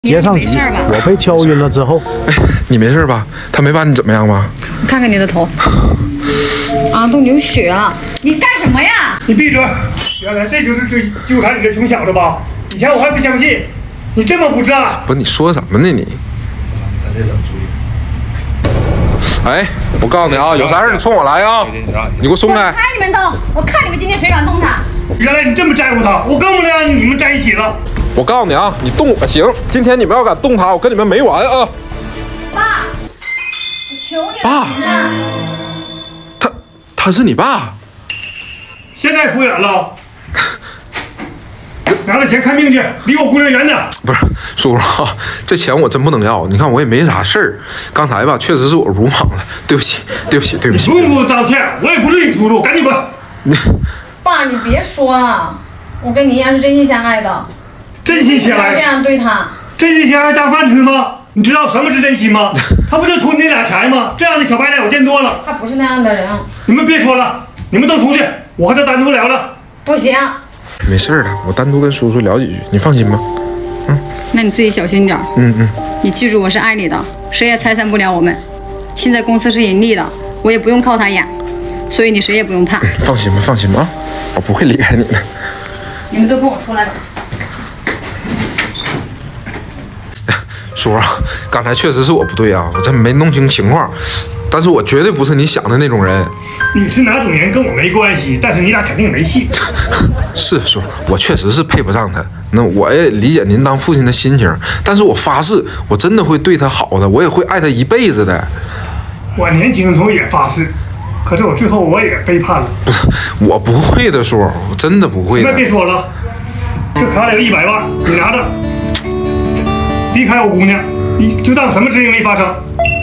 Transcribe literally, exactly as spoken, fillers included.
接上集，我被敲晕了之后， 哎，你没事吧？他没把你怎么样吧？ 我看看你的头，啊，都流血了！你干什么呀？ 你闭嘴！原来这就是追纠缠你的穷小子吧？以前我还不相信，你这么不是啊？ 不是你说什么呢你？哎，我告诉你啊，有啥事你冲我来啊！你给我松开！ 开你们动！我看你们今天谁敢动他！ 原来你这么在乎他，我更不能让你们在一起了。 我告诉你啊，你动我行，今天你们要敢动他，我跟你们没完啊！ 爸，我求你了， 爸行吗？ 他他是你爸？ 现在敷衍了，拿着钱看病去，离我姑娘远点。 不是叔叔啊，这钱我真不能要。你看我也没啥事儿，刚才吧确实是我鲁莽了，对不起，对不起，对不起。 不用给我道歉，我也不是你叔叔，赶紧滚！ 你爸，你别说了，我跟你一样是真心相爱的。 真心相爱， 不要这样对他。 真心相爱当饭吃吗？你知道什么是真心吗？他不就图你那俩钱吗？这样的小白脸我见多了。 他不是那样的人。 你们别说了，你们都出去，我和他单独聊了。 不行。 没事的，我单独跟叔叔聊几句，你放心吧。 嗯，那你自己小心点。 嗯嗯。 你记住，我是爱你的，谁也拆散不了我们。现在公司是盈利的，我也不用靠他养，所以你谁也不用怕。 放心吧，放心吧，我不会离开你的。 你们都跟我出来吧。 叔啊，刚才确实是我不对啊，我真没弄清情况，但是我绝对不是你想的那种人。 你是哪种人跟我没关系，但是你俩肯定没戏。 是叔，我确实是配不上他，那我也理解您当父亲的心情，但是我发誓，我真的会对他好的，我也会爱他一辈子的。 我年轻的时候也发誓，可是我最后我也背叛了。 不是，我不会的，叔，我真的不会的。 那别说了，这卡里有一百万，你拿着。离开我姑娘，你就当什么事情没发生。